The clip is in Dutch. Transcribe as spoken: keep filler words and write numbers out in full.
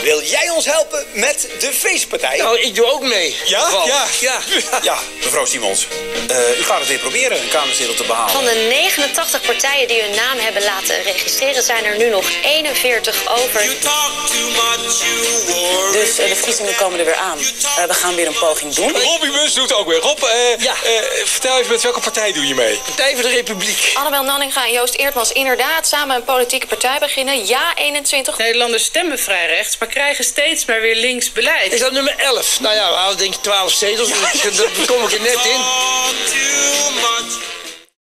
Wil jij ons helpen met de feestpartij? Nou, ik doe ook mee. Ja? Vooral. Ja. Ja. Ja, mevrouw Simons. Uh, u gaat het weer proberen een kamerzetel te behalen. Van de negenentachtig partijen die hun naam hebben laten registreren... zijn er nu nog eenenveertig over. Dus uh, de verkiezingen komen er weer aan. Uh, we gaan weer een poging doen. Robbie Mus doet ook weer. Rob, uh, Ja. uh, vertel even met welke partij doe je mee? Partij voor de Republiek. Annabel Nanninga en Joost Eertmans inderdaad samen een politieke partij beginnen. Ja, eenentwintig. Nederlanders stemmen vrij rechts, maar krijgen steeds maar weer links beleid. Is dat nummer elf? Nou ja, we halen denk ik twaalf zetels. Ja. Daar kom ik er net in.